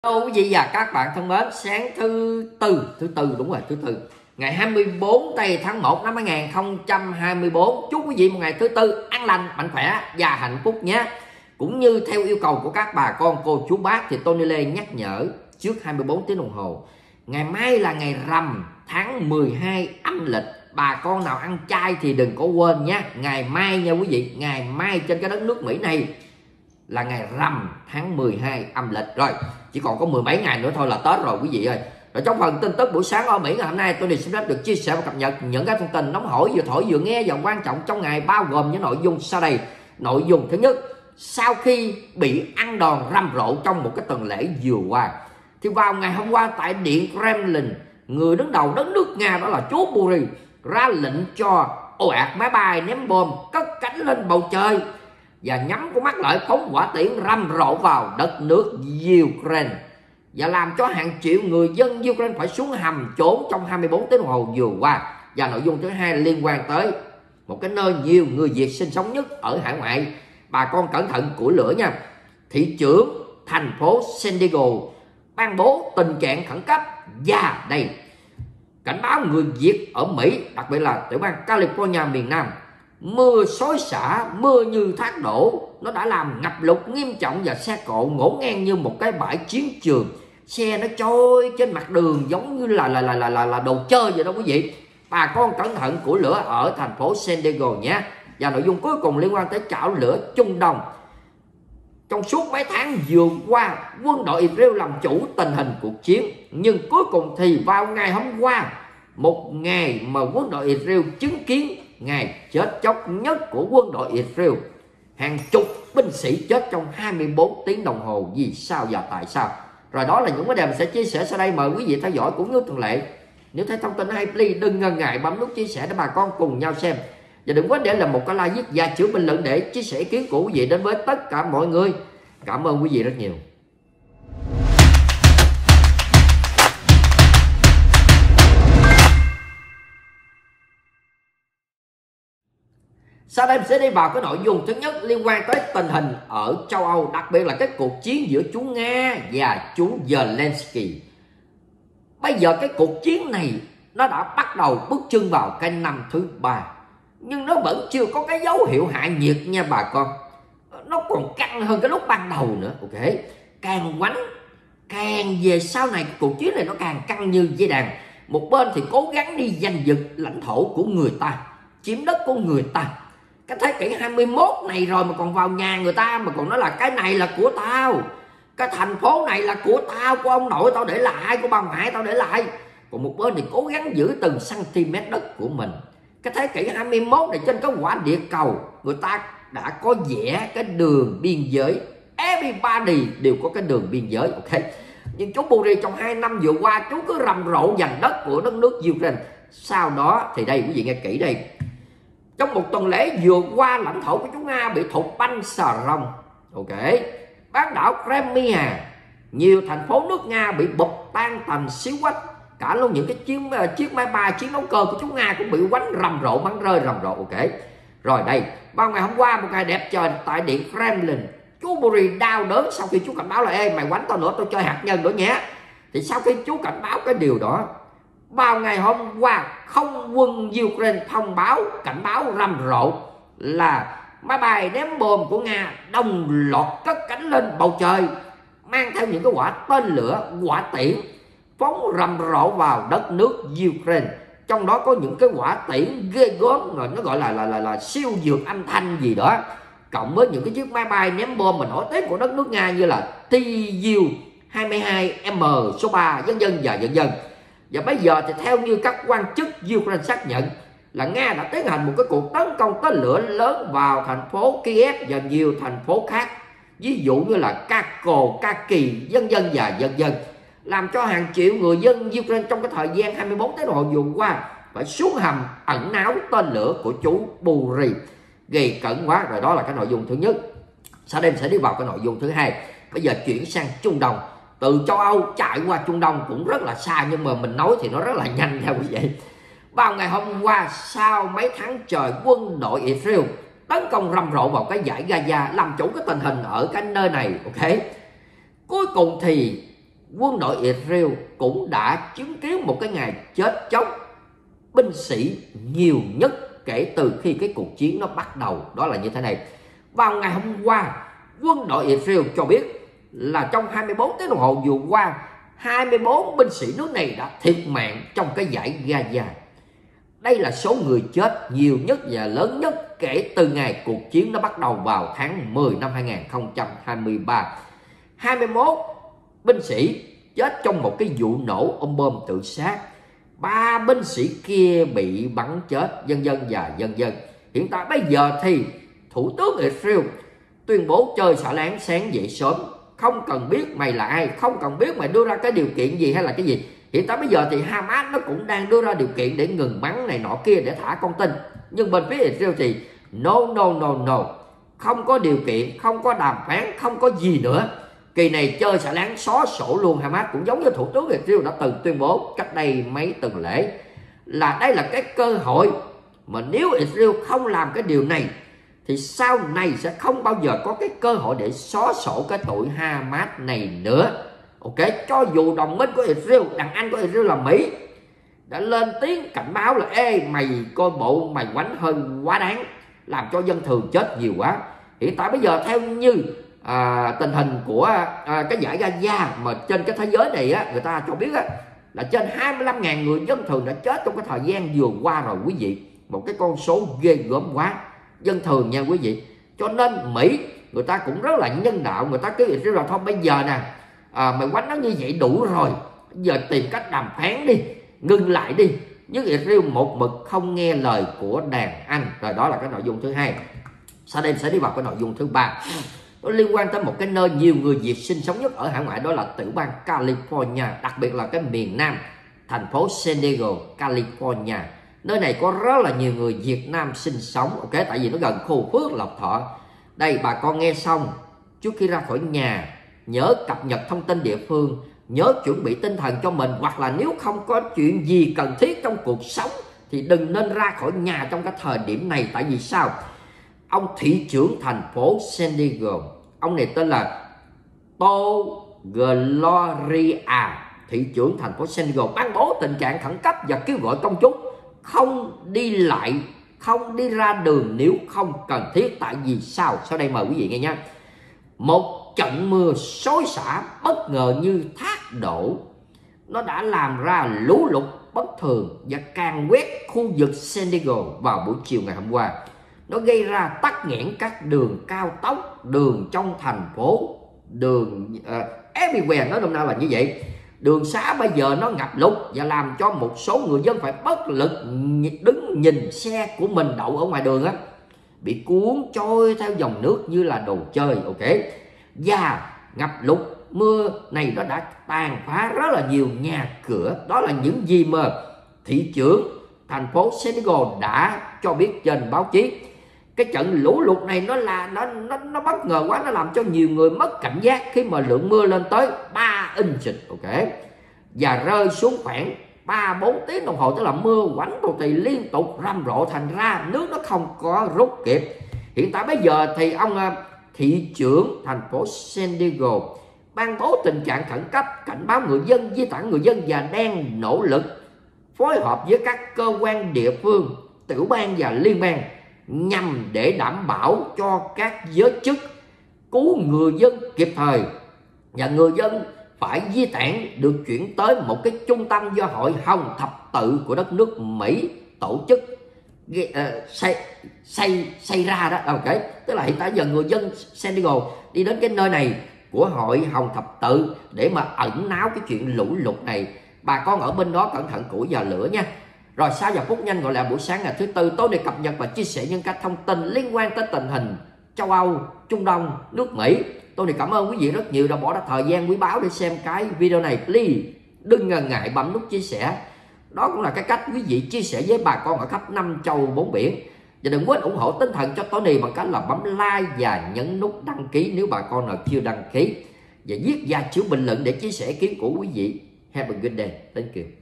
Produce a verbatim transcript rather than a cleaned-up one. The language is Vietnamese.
Hello quý vị và các bạn thân mến, sáng thứ tư, thứ tư đúng rồi, thứ tư, ngày hai mươi bốn tây tháng một năm hai nghìn không trăm hai mươi tư. Chúc quý vị một ngày thứ tư an lành, mạnh khỏe và hạnh phúc nhé. Cũng như theo yêu cầu của các bà con cô chú bác thì Tony Lê nhắc nhở trước hai mươi bốn tiếng đồng hồ. Ngày mai là ngày rằm tháng mười hai âm lịch. Bà con nào ăn chay thì đừng có quên nhé. Ngày mai nha quý vị, ngày mai trên cái đất nước Mỹ này là ngày rằm tháng mười hai âm lịch rồi. Chỉ còn có mười mấy ngày nữa thôi là Tết rồi quý vị ơi. Rồi trong phần tin tức buổi sáng ở Mỹ ngày hôm nay, tôi xin phép được chia sẻ và cập nhật những cái thông tin nóng hổi vừa thổi vừa nghe và quan trọng trong ngày, bao gồm những nội dung sau đây. Nội dung thứ nhất, sau khi bị ăn đòn rầm rộ trong một cái tuần lễ vừa qua, thì vào ngày hôm qua tại Điện Kremlin, người đứng đầu đất nước Nga đó là chú Putin ra lệnh cho ồ ạt máy bay ném bom cất cánh lên bầu trời và nhắm của mắt lợi phóng hỏa tiễn rầm rộ vào đất nước Ukraine và làm cho hàng triệu người dân Ukraine phải xuống hầm trốn trong hai mươi bốn tiếng đồng hồ vừa qua. Và nội dung thứ hai liên quan tới một cái nơi nhiều người Việt sinh sống nhất ở hải ngoại. Bà con cẩn thận củi lửa nha. Thị trưởng thành phố San Diego ban bố tình trạng khẩn cấp và đây cảnh báo người Việt ở Mỹ, đặc biệt là tiểu bang California miền Nam, mưa xối xả, mưa như thác đổ, nó đã làm ngập lụt nghiêm trọng và xe cộ ngổn ngang như một cái bãi chiến trường. Xe nó trôi trên mặt đường giống như là là là là là, là đồ chơi vậy đó quý vị. Bà con cẩn thận củi lửa ở thành phố San Diego nhé. Và nội dung cuối cùng liên quan tới chảo lửa Trung Đông. Trong suốt mấy tháng vừa qua, quân đội Israel làm chủ tình hình cuộc chiến, nhưng cuối cùng thì vào ngày hôm qua, một ngày mà quân đội Israel chứng kiến ngày chết chóc nhất của quân đội Israel, hàng chục binh sĩ chết trong hai mươi bốn tiếng đồng hồ. Vì sao và tại sao? Rồi đó là những vấn đề mình sẽ chia sẻ sau đây, mời quý vị theo dõi. Cũng như thường lệ, nếu thấy thông tin hay, please đừng ngần ngại bấm nút chia sẻ để bà con cùng nhau xem, và đừng quên để làm một cái like viết và chữ bình luận để chia sẻ ý kiến của quý vị đến với tất cả mọi người. Cảm ơn quý vị rất nhiều. Sau đây mình sẽ đi vào cái nội dung thứ nhất liên quan tới tình hình ở châu Âu, đặc biệt là cái cuộc chiến giữa chú Nga và chú Zelensky. Bây giờ cái cuộc chiến này nó đã bắt đầu bước chân vào cái năm thứ ba, nhưng nó vẫn chưa có cái dấu hiệu hạ nhiệt nha bà con. Nó còn căng hơn cái lúc ban đầu nữa. Ok, càng quánh càng về sau này, cái cuộc chiến này nó càng căng như dây đàn. Một bên thì cố gắng đi giành giật lãnh thổ của người ta, chiếm đất của người ta. Cái thế kỷ hai mươi mốt này rồi mà còn vào nhà người ta mà còn nói là cái này là của tao, cái thành phố này là của tao, của ông nội tao để lại, của bà ngoại tao để lại. Còn một bên thì cố gắng giữ từng cm đất của mình. Cái thế kỷ hai mươi mốt này trên cái quả địa cầu, người ta đã có vẽ cái đường biên giới. Everybody đều có cái đường biên giới. Ok, nhưng chú Putin trong hai năm vừa qua, chú cứ rầm rộ giành đất của đất nước Ukraine. Sau đó thì đây quý vị nghe kỹ đây, trong một tuần lễ vừa qua, lãnh thổ của chúng Nga bị thụt banh xà rông. Ok, bán đảo Crimea, nhiều thành phố nước Nga bị bụp tan thành xíu quách. Cả luôn những cái chiến chiếc máy bay chiến đấu cơ của chúng Nga cũng bị quánh rầm rộ, bắn rơi rầm rộ. Ok, rồi đây, vào ngày hôm qua, một ngày đẹp trời tại Điện Kremlin, chú Putin đau đớn sau khi chú cảnh báo là ê mày quánh tao nữa, tao chơi hạt nhân nữa nhé. Thì sau khi chú cảnh báo cái điều đó, vào ngày hôm qua, không quân Ukraine thông báo cảnh báo rầm rộ là máy bay ném bom của Nga đồng loạt cất cánh lên bầu trời, mang theo những cái quả tên lửa, quả tiễn phóng rầm rộ vào đất nước Ukraine. Trong đó có những cái quả tiễn ghê gớm, rồi nó gọi là là là, là siêu dược âm thanh gì đó, cộng với những cái chiếc máy bay ném bom mà nổi tiếng của đất nước Nga như là Tu hai mươi hai M số ba, vân vân và vân vân. Và bây giờ thì theo như các quan chức Ukraine xác nhận là Nga đã tiến hành một cái cuộc tấn công tên lửa lớn vào thành phố Kiev và nhiều thành phố khác, ví dụ như là Kharkov, Kharkiv, vân vân và vân vân, làm cho hàng triệu người dân Ukraine trong cái thời gian hai mươi bốn tiếng đồng hồ vừa qua phải xuống hầm ẩn náu tên lửa của chú Putin. Gây cẩn quá. Rồi đó là cái nội dung thứ nhất. Sau đây mình sẽ đi vào cái nội dung thứ hai. Bây giờ chuyển sang Trung Đông. Từ châu Âu chạy qua Trung Đông cũng rất là xa, nhưng mà mình nói thì nó rất là nhanh nha quý vị. Vào ngày hôm qua, sau mấy tháng trời quân đội Israel tấn công rầm rộ vào cái dải Gaza, làm chủ cái tình hình ở cái nơi này. Ok, cuối cùng thì quân đội Israel cũng đã chứng kiến một cái ngày chết chóc binh sĩ nhiều nhất kể từ khi cái cuộc chiến nó bắt đầu. Đó là như thế này. Vào ngày hôm qua, quân đội Israel cho biết là trong hai mươi bốn tiếng đồng hồ vừa qua, hai mươi bốn binh sĩ nước này đã thiệt mạng trong cái dải Gaza. Đây là số người chết nhiều nhất và lớn nhất kể từ ngày cuộc chiến nó bắt đầu vào tháng mười năm hai nghìn không trăm hai mươi ba. hai mươi mốt binh sĩ chết trong một cái vụ nổ ôm bom tự sát. Ba binh sĩ kia bị bắn chết, vân vân và vân vân. Hiện tại bây giờ thì Thủ tướng Israel tuyên bố chơi xả láng sáng dậy sớm, không cần biết mày là ai, không cần biết mày đưa ra cái điều kiện gì hay là cái gì. Hiện tại bây giờ thì Hamas nó cũng đang đưa ra điều kiện để ngừng bắn này nọ kia để thả con tin. Nhưng bên phía Israel thì no no no no, không có điều kiện, không có đàm phán, không có gì nữa. Kỳ này chơi xả láng xóa sổ luôn. Hamas cũng giống như Thủ tướng Israel đã từng tuyên bố cách đây mấy tuần lễ là đây là cái cơ hội mà nếu Israel không làm cái điều này thì sau này sẽ không bao giờ có cái cơ hội để xóa sổ cái tội Hamas này nữa. Ok, cho dù đồng minh của Israel, đàn anh của Israel là Mỹ, đã lên tiếng cảnh báo là ê mày coi bộ mày quánh hơi quá đáng, làm cho dân thường chết nhiều quá. Hiện tại bây giờ theo như à, tình hình của à, cái giải Gaza mà trên cái thế giới này á, người ta cho biết á, là trên hai mươi lăm nghìn người dân thường đã chết trong cái thời gian vừa qua rồi quý vị. Một cái con số ghê gớm quá, dân thường nha quý vị. Cho nên Mỹ người ta cũng rất là nhân đạo, người ta cứ Israel là thôi bây giờ nè, à, mày quánh nó như vậy đủ rồi, bây giờ tìm cách đàm phán đi, ngừng lại đi. Nhưng Israel một mực không nghe lời của đàn anh. Rồi đó là cái nội dung thứ hai. Sau đây sẽ đi vào cái nội dung thứ ba. Nó liên quan tới một cái nơi nhiều người Việt sinh sống nhất ở hải ngoại, đó là tiểu bang California, đặc biệt là cái miền Nam, thành phố San Diego, California. Nơi này có rất là nhiều người Việt Nam sinh sống, ok, tại vì nó gần khu Phước Lộc Thọ. Đây, bà con nghe xong trước khi ra khỏi nhà nhớ cập nhật thông tin địa phương, nhớ chuẩn bị tinh thần cho mình, hoặc là nếu không có chuyện gì cần thiết trong cuộc sống thì đừng nên ra khỏi nhà trong cái thời điểm này. Tại vì sao? Ông thị trưởng thành phố San Diego, ông này tên là Paul Gloria, thị trưởng thành phố San Diego, ban bố tình trạng khẩn cấp và kêu gọi công chúng không đi lại, không đi ra đường nếu không cần thiết. Tại vì sao? Sau đây mời quý vị nghe nha. Một trận mưa xối xả bất ngờ như thác đổ, nó đã làm ra lũ lụt bất thường và càn quét khu vực San Diego vào buổi chiều ngày hôm qua. Nó gây ra tắc nghẽn các đường cao tốc, đường trong thành phố, đường uh, everywhere, nói nôm na là như vậy. Đường xá bây giờ nó ngập lụt và làm cho một số người dân phải bất lực đứng nhìn xe của mình đậu ở ngoài đường á, bị cuốn trôi theo dòng nước như là đồ chơi, ok. Và ngập lụt mưa này nó đã tàn phá rất là nhiều nhà cửa. Đó là những gì mà thị trưởng thành phố San Diego đã cho biết trên báo chí. Cái trận lũ lụt này nó là nó nó nó bất ngờ quá, nó làm cho nhiều người mất cảnh giác khi mà lượng mưa lên tới ba inch, ok, và rơi xuống khoảng ba bốn tiếng đồng hồ, tức là mưa quánh đồ thì liên tục rầm rộ, thành ra nước nó không có rút kịp. Hiện tại bây giờ thì ông thị trưởng thành phố San Diego ban bố tình trạng khẩn cấp, cảnh báo người dân, di tản người dân và đang nỗ lực phối hợp với các cơ quan địa phương, tiểu bang và liên bang nhằm để đảm bảo cho các giới chức cứu người dân kịp thời, và người dân phải di tản được chuyển tới một cái trung tâm do Hội Hồng Thập Tự của đất nước Mỹ tổ chức uh, xây, xây, xây ra đó, ok. Tức là hiện tại giờ người dân San Diego đi đến cái nơi này của Hội Hồng Thập Tự để mà ẩn náu cái chuyện lũ lụt này. Bà con ở bên đó cẩn thận củi và lửa nha. Rồi sau giờ phút nhanh gọi là buổi sáng ngày thứ tư, tôi để cập nhật và chia sẻ những các thông tin liên quan tới tình hình châu Âu, Trung Đông, nước Mỹ. Tôi thì cảm ơn quý vị rất nhiều đã bỏ ra thời gian quý báu để xem cái video này. Please đừng ngần ngại bấm nút chia sẻ. Đó cũng là cái cách quý vị chia sẻ với bà con ở khắp năm châu bốn biển. Và đừng quên ủng hộ tinh thần cho Tony bằng cách là bấm like và nhấn nút đăng ký nếu bà con nào chưa đăng ký, và viết ra chữ bình luận để chia sẻ ý kiến của quý vị. Have a good day. Thank you.